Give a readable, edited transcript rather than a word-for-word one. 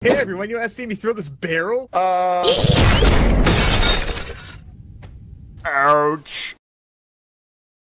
Hey everyone, you want to see me throw this barrel? Ouch.